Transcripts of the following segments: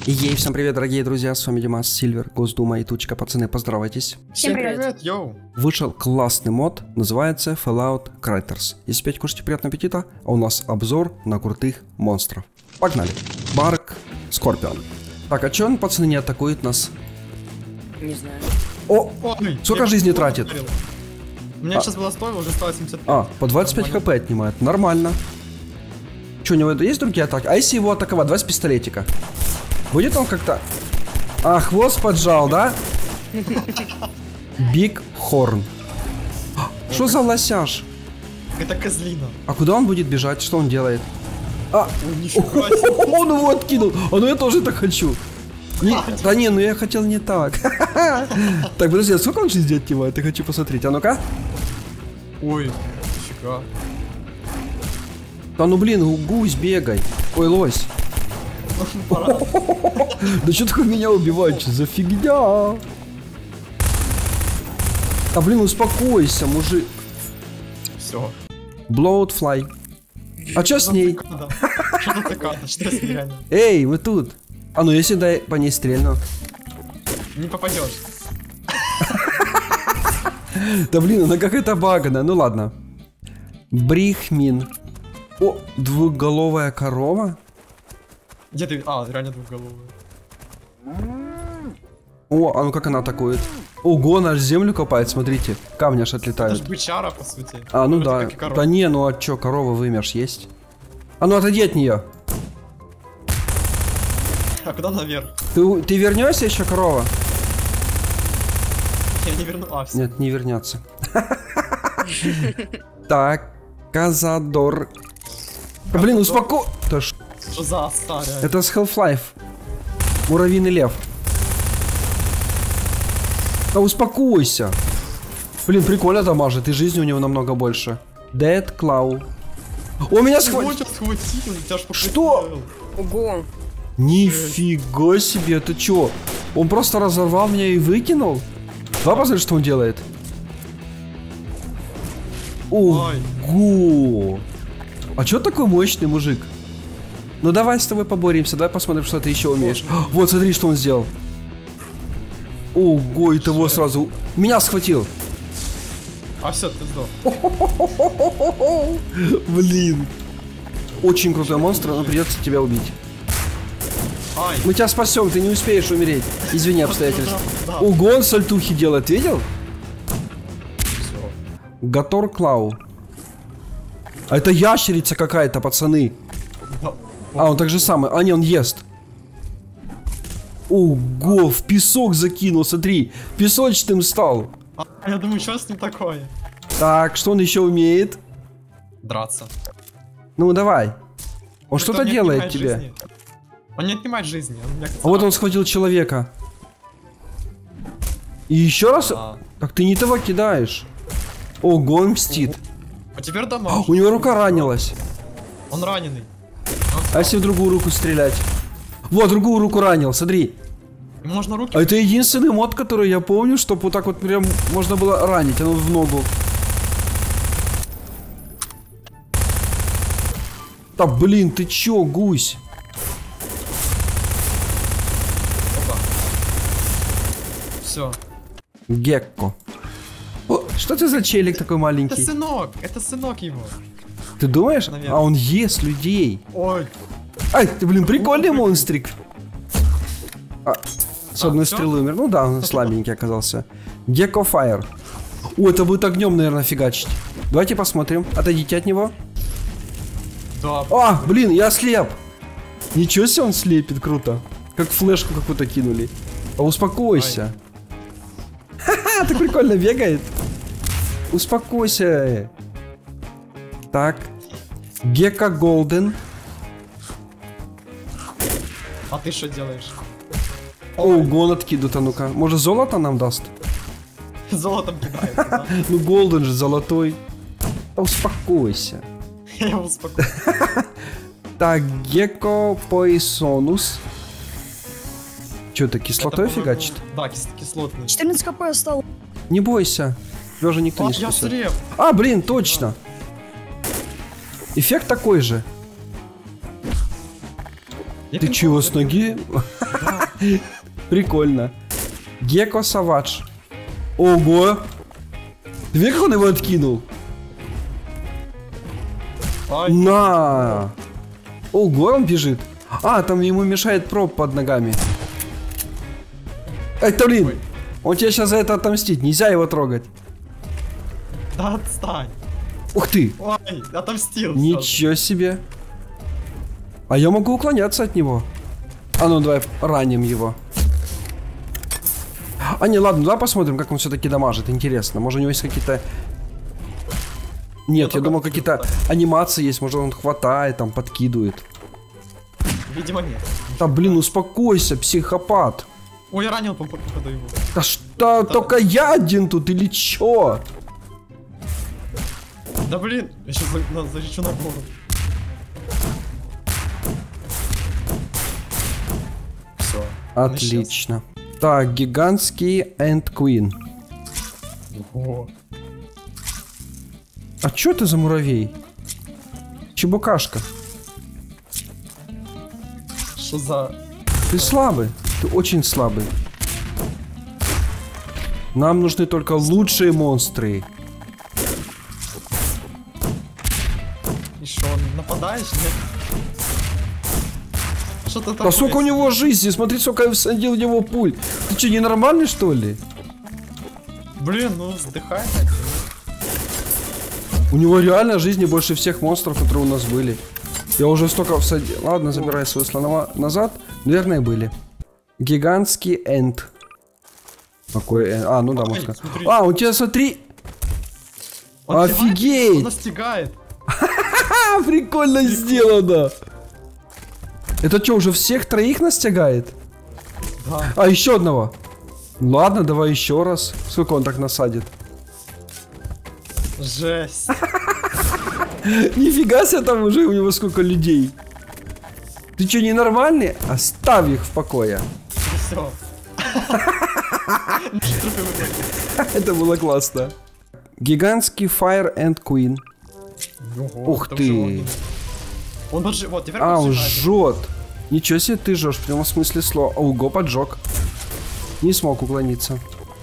Ей, всем привет, дорогие друзья, с вами Димас, Сильвер, Госдума и Тучка, пацаны, поздравайтесь. Всем привет, йоу. Вышел классный мод, называется Fallout Craters. Если опять кушайте, приятного аппетита, а у нас обзор на крутых монстров. Погнали. Барк, Скорпион. Так, а чё он, пацаны, не атакует нас? Не знаю. О, сколько жизни тратит? У меня сейчас было 100, уже стало 75. А, по 25 хп отнимает, нормально. Чё, у него есть другие атаки? А если его атаковать, давай с пистолетика. Будет он как-то... А, хвост поджал, да? Биг Хорн. Что за лосяж? Это козлина. А куда он будет бежать? Что он делает? А, Нифига себе. он его откинул. А ну я тоже так хочу. Да не, ну я хотел не так. Так, подожди, а сколько он жизни отнимает? Я хочу посмотреть. А ну-ка. Ой, нифига. Да ну блин, гусь бегай. Ой, лось. Да что такое меня убивать? Что за фигня? А блин, успокойся, мужик. Все. Bloodfly. А что с ней? Что тут такая? Что с ней реально? Эй, вы тут. А ну я сюда по ней стрельну. Не попадешь. Да блин, она какая-то баганая. Ну ладно. Брихмин. О, двухголовая корова. Где ты? А, реально двухголовая. О, а ну как она атакует? Ого, она аж землю копает, смотрите. Камни аж Это отлетают. же бычара, по сути. А, ну Вроде да. как и корова. Да не, ну а чё, корова вымерш есть? А ну отойди от нее. А куда наверх? Ты вернешься еще, корова? Я не верну. А, все. Нет, не вернется. Так, Казадор. Да, блин, успоко... Да ш- Что за старая? Это с Half-Life. Муравьиный лев. Да успокойся. Блин, прикольно дамажит, и жизни у него намного больше. Dead Claw. О, меня схватил. Что? Ого. Нифига себе, ты чё? Он просто разорвал меня и выкинул? Давай посмотрим, что он делает. Ого! А чё такой мощный мужик? Ну давай с тобой поборемся, давай посмотрим, что ты еще умеешь. Вот, смотри, что он сделал. Ого, и того сразу... Меня схватил. А все, ты сдох. Блин. Очень крутой монстр, но придется тебя убить. Ай. Мы тебя спасем, ты не успеешь умереть. Извини, обстоятельства. Да. Ого, он сальтухи делает, видел? Всё. Гатор Клау. А это ящерица какая-то, пацаны. Да. А, он так же самый. А, не, он ест. Ого, в песок закинул, смотри. Песочным стал. А, я думаю, что с ним такое? Так, что он еще умеет? Драться. Ну, давай. Он что-то не делает отнимает тебе. жизни. Он не отнимает жизни. Он меня А вот он схватил человека. И еще раз? А. Как ты не того кидаешь? Ого, он мстит. А теперь дамаж. У него рука ранилась. Он раненый. А если в другую руку стрелять? Вот, другую руку ранил, смотри. Ему можно руки. А это единственный мод, который я помню, чтобы вот так вот прям можно было ранить, оно в ногу. Да блин, ты чё, гусь? Все. Гекко. О, что ты за челик такой Это маленький? сынок его. Ты думаешь? Наверное. А он ест людей. Ой. Ай, ты, блин, прикольный монстрик. А, с одной всё? стрелы умер. Ну да, он слабенький оказался. Гекко Файр. О, это будет огнем, наверное, фигачить. Давайте посмотрим. Отойдите от него. Да. А, блин, я слеп. Ничего себе он слепит, круто. Как флешку какую-то кинули. А успокойся. Ха-ха, так прикольно бегает. Успокойся. Так. Гекко Голден. А ты что делаешь? Ого, он откидывает, а ну-ка. Может, золото нам даст? Золотом кидает, да? Ну, Голден же золотой. Да успокойся. Я его успокою. Так, Гекко Поисонус. Что-то кислотой Это, фигачит? Да, кислотный. 14 кп осталось. Не бойся. Тебя же никто А, не я спасет. слеп. А, блин, точно. Эффект такой же. Я Ты пинг-понг чего, с ноги? Прикольно. Гекко Савадж. Ого! Ты видишь, как он его откинул? Ай, На! Ого, он бежит. А, там ему мешает проб под ногами. Это, блин! Ой. Он тебе сейчас за это отомстит. Нельзя его трогать. да отстань. Ух ты! Ой, отомстил. сразу. Ничего себе. А я могу уклоняться от него. А ну давай раним его. А не, ладно, давай посмотрим, как он все-таки дамажит. Интересно, может у него есть какие-то... Нет, я думал, какие-то анимации есть. Может он хватает, там подкидывает. Видимо, нет. Да блин, успокойся, психопат. Ой, я ранил по походу его. Да что, только я один тут или чё? Да блин, я сейчас залечу на гору. Все. Отлично. Так, гигантский Энд Queen. О, А чё это за муравей? Чебукашка. что за... Ты слабый. Ты очень слабый. Нам нужны только лучшие монстры. И что, нападаешь, нет? Что-то А сколько у него жизни? Смотри, сколько я всадил в него пуль. Ты что, ненормальный, что ли? Блин, ну вздыхай. У него реально жизни больше всех монстров, которые у нас были. Я уже столько всадил. Ладно, забирай свой слона назад. Наверное, были. Гигантский Энд. Какой Энд? А, ну да, Ой, можно. смотри. А, у тебя, смотри. Он Офигеть! Он настигает. А, прикольно сделано. Это что, уже всех троих настигает? Да. А, еще одного. Ладно, давай еще раз. Сколько он так насадит? Жесть. Нифига себе, там уже у него сколько людей. Ты что, ненормальный? Оставь их в покое. Все. Это было классно. Гигантский Fire and Queen. Ух ты. Он даже, вот, теперь А, он поджигает. жжет. Ничего себе ты жжешь, в прямом смысле слова. Ого, поджег. Не смог уклониться.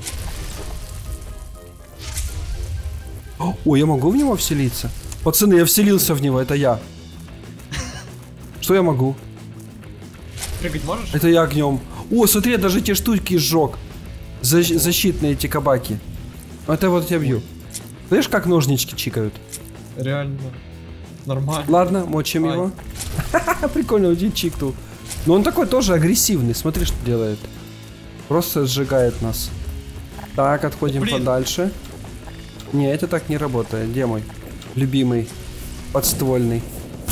Ой, я могу в него вселиться? Пацаны, я вселился в него, это я. Что я могу? Прыгать можешь? Это я огнем. О, смотри, я даже те штуки сжег. Защитные эти кабаки. Это вот я бью. Знаешь, как ножнички чикают? Реально. Нормально. Ладно, мочим Ай. его. Прикольно, один чикнул. Но он такой тоже агрессивный. Смотри, что делает. Просто сжигает нас. Так, отходим Блин. подальше. Не, это так не работает. Где мой любимый подствольный?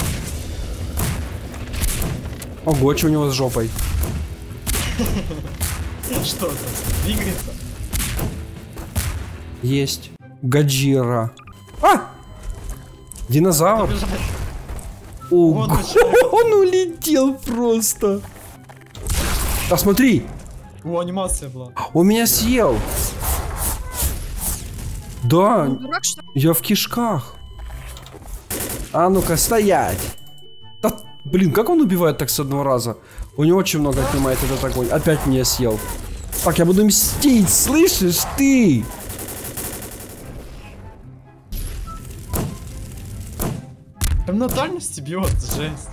Ого, что у него с жопой? Что это? Двигается? Есть. Гаджира. А! Динозавр. Побежать. Ого, Вот почему. он улетел просто. А смотри, О, анимация была. он меня съел. Да, Дурак, что ли? я в кишках. А ну-ка, стоять. Да, блин, как он убивает так с одного раза? У него очень много отнимает этот огонь. Опять меня съел. Так, я буду мстить, слышишь ты? Там на дальности бьет, жесть.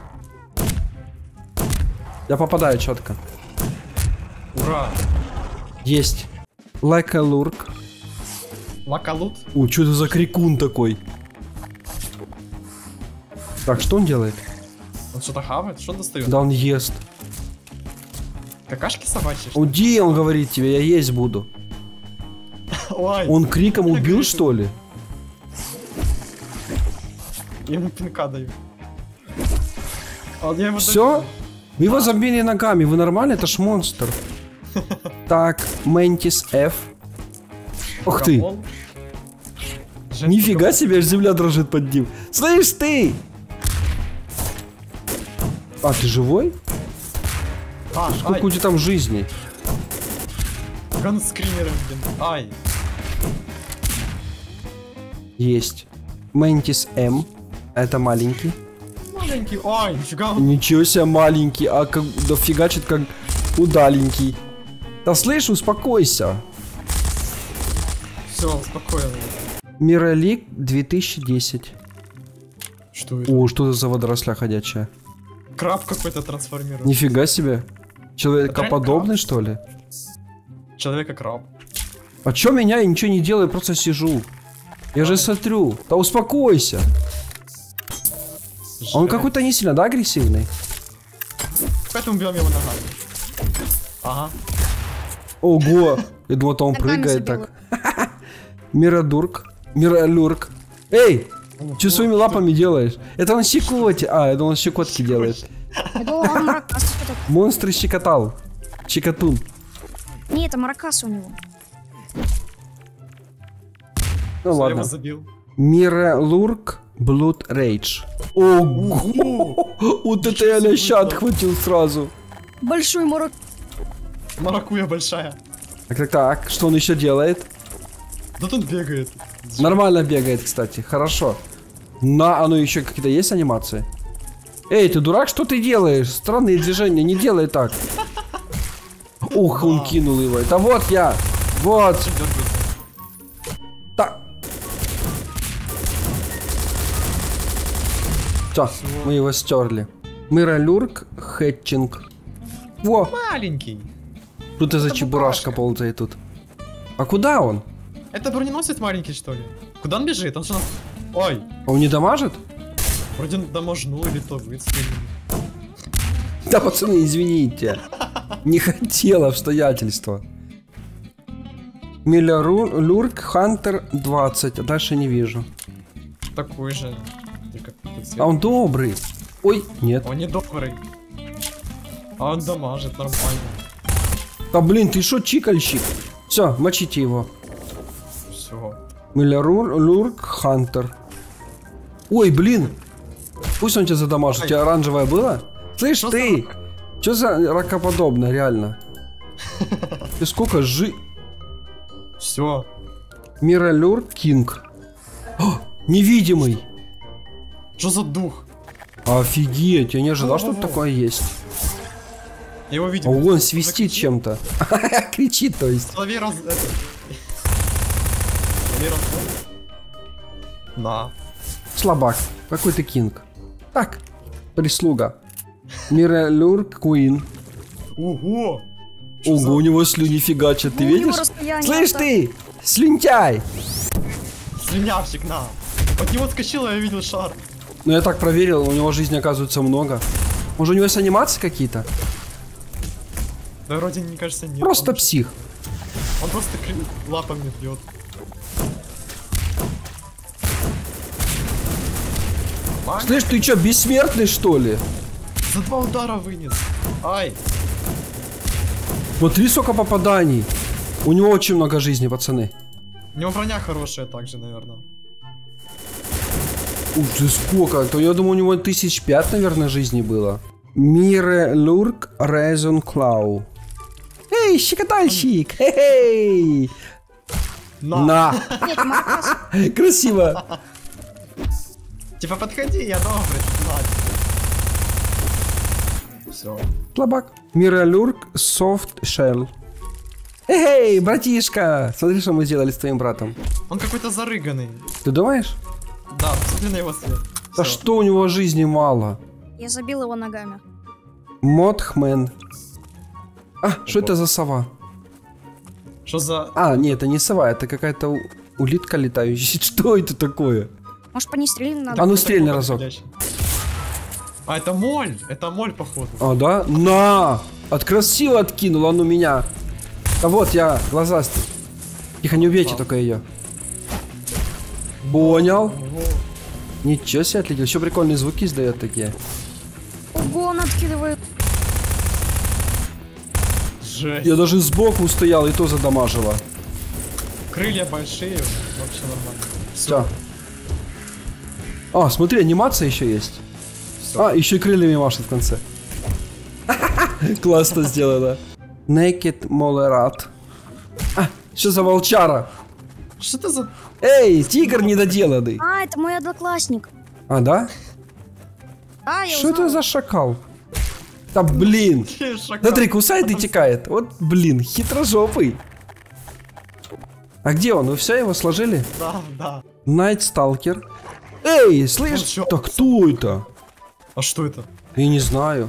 Я попадаю четко. Ура. Есть. Like a lurk. Лакалут. О, что это за крикун такой? Так, что он делает? Он что-то хавает? Что он достает? Да он ест. Какашки собачьи? что ли? Уди, он говорит тебе, я есть буду. Ой, Он криком убил, что ли? я ему пинка даю. А я ему Все? Вы его забили ногами, вы нормально? Это ж монстр. Так, Ментис F. Ух ты. Гамон. Жесть, Нифига себе, аж земля дрожит под ним. Слышь ты! А, ты живой? А, Сколько у тебя там жизней? ганскримеры, блин. Ай. Есть. Ментис М. Это маленький. Маленький. Ой, нифига. он- Ничего себе маленький, а как дофигачит как Удаленький. Да слышь, успокойся. Все, спокойно. Миралик 2010. Что это? О, что это за водоросля ходячая? Краб какой-то трансформирует. Нифига себе. Человекоподобный, что ли? Человека-краб. А чё меня? Я ничего не делаю, просто сижу. Я же смотрю. Да успокойся. А он какой-то не сильно, да, агрессивный? Поэтому бьем его ногами. Ага. Ого. Я думал, то он Ногами прыгает забила. так. Миродурк. Миролюрк. Эй! Что своими лапами делаешь? Это он щекоти. А, это он щекотки делает. Я думал, он маракас. Это- Монстры щекотал. Щекотун. Не, это маракас у него. Ну Я его ладно. забил. Миролурк Blood Rage. Ого! Вот это я ляща отхватил сразу. Большой марак... Маракуя большая. Так. Что он еще делает? Да тут бегает. Нормально бегает, кстати. Хорошо. А ну еще какие-то есть анимации? Эй, ты дурак, что ты делаешь? Странные движения, не делай так. Ух, он кинул его. Это вот я. Вот. Так. Все, мы его стерли. Миролюрк Хэтчинг. Во, Маленький. тут и за Это чебурашка букашка. ползает тут. А куда он? Это броненосец маленький, что ли? Куда он бежит? Он что? Ой, Он не дамажит? вроде доможнул или то выстрелил. Да, пацаны, извините. Не хотел обстоятельства. Миллерурк Хантер 20. А дальше не вижу. Такой же. Только какой-то цвет. А он добрый. Ой, нет. Он не добрый. А он дамажит нормально. Да блин, ты шо, чикальщик? Все, мочите его. Все. Миллерурк Хантер. Ой, блин. Пусть он тебя задамажит. У тебя оранжевое было? Слышь, Что ты! Что за ракоподобное, реально? Ты сколько Все. Миролюр Кинг. О, невидимый. Что за дух? Офигеть, я не ожидал, что тут Во-во-во. такое есть. Я его А видел. он свистит чем-то. Кричит, то есть. Соловей раз... это. Соловей раз... На. Слабак. Какой ты Кинг? Так, прислуга. Миролюр Куин. Ого! Что за- Ого, у него слюни фигачат, ты Ну, у него видишь? расстояние Слышь так. ты, слюнтяй! Слюнявчик, на! От него отскочил, я видел шар. Ну я так проверил, у него жизни оказывается много. Может у него есть анимации какие-то? Да вроде, мне кажется, нет. Просто он, псих. он просто лапами бьет. Слышь, ты чё, бессмертный что ли? За 2 удара вынес. Ай! Смотри, сколько попаданий. У него очень много жизни, пацаны. У него броня хорошая также, наверное. Ух ты, сколько? То я думаю, у него 1005, наверное, жизни было. Миролюрк Резон Клау. Эй, щекотальщик! Эй! На! Нет, маракас. Красиво! Типа подходи, я добрый. Все. Слабак. Миролюрк Soft Shell. Эй, братишка! Смотри, что мы сделали с твоим братом. Он какой-то зарыганный. Ты думаешь? Да, посмотри на его цвет. Да Всё. что у него жизни мало? Я забил его ногами. Модхмен. А, что это за сова? Что за... А, нет, это не сова, это какая-то улитка летающая. Что это такое? Может, по ней стрельнуть надо? А ну стрельни разок. А, это моль! Это моль, походу. А, да? На! От красиво откинул он у меня. Да вот я, глазастый. Тихо, не убейте только ее. Понял. Ого. Ничего себе отлетел. Еще прикольные звуки издает такие. Ого, он откидывает. Жесть. Я даже сбоку стоял и то задамажило. Крылья большие, вообще нормально. Все. А, смотри, анимация еще есть. Всё. А, еще и крыльями машет в конце. Классно сделано. Naked Molerat. А, что за волчара? Что это за... Эй, тигр недоделанный. А, это мой одноклассник. А, да? А, я Что это узнала. за шакал? Да блин. Шакал. Смотри, кусает и текает. Вот, блин, хитрожопый. А где он? Вы все его сложили? Да, да. Найт Сталкер. Эй, слышь, Он чё? да кто это? А что это? Я не знаю.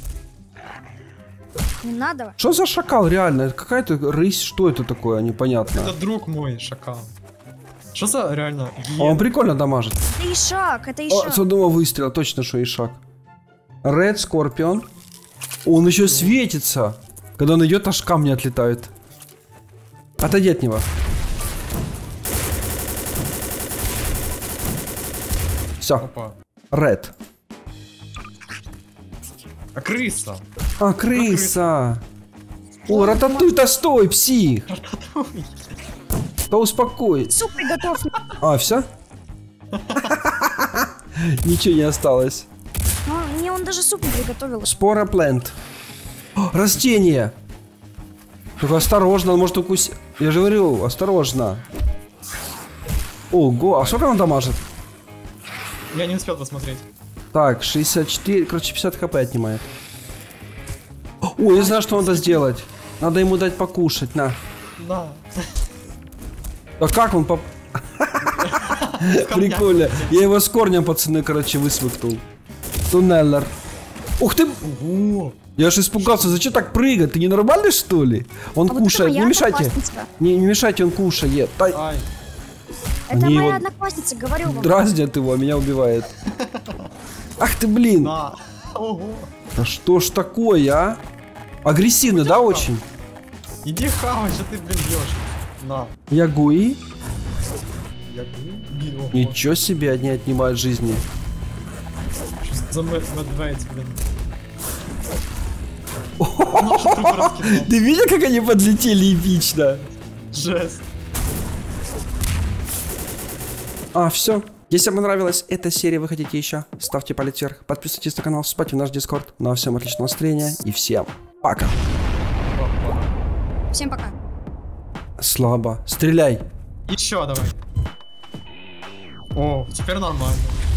Не надо. Что за шакал реально? Это какая-то рысь, что это такое, непонятно. Это друг мой, шакал. Что за реально А гиена? он прикольно дамажит. Это Ишак, это О, Ишак. с одного выстрела, точно, что Ишак. Ред Скорпион. Он еще светится. Когда он идет, аж камни отлетают. Отойди от него. Все, Опа. Ред. А крыса? А, крыса. О, Рататуй-то стой, псих. Да успокой. Суп приготовь. А, все? Ничего не осталось. Мне он даже суп не приготовил. Спора плент. О, растение. Только осторожно, он может укусить. Я же говорю, осторожно. Ого, а сколько он дамажит? Я не успел посмотреть. Так, 64, короче, 50 хп отнимает. Ой, я знаю, что надо сделать. Надо ему дать покушать, на. Да. А как он поп... Прикольно. Я его с корнем, пацаны, короче, высмыкнул. Туннеллер. Ух ты! Ого. Я аж испугался, зачем так прыгать? Ты ненормальный, что ли? Он А вот это кушает, моя не мешайте. одноклассница. Не мешайте, он кушает. Ай, Ай. Это Они моя его одноклассница, говорю вам. дразнят его, а меня убивает. Ах ты, блин. Да. Ого. Да что ж такое, а? Агрессивно, да, очень? Иди хавай, что ты, блин, бьешь. На. Ягуи? Я говорю, ого. Ничего себе, они отнимают жизни. Что за медведь, блин. Наши трупы раскидал. Ты видел, как они подлетели эпично? Жесть. А, все. Если вам понравилась эта серия, вы хотите еще, ставьте палец вверх, подписывайтесь на канал, вступайте в наш дискорд. Ну а всем отличного настроения и всем пока. Всем пока. Слабо. Стреляй. Еще давай. О, теперь нормально.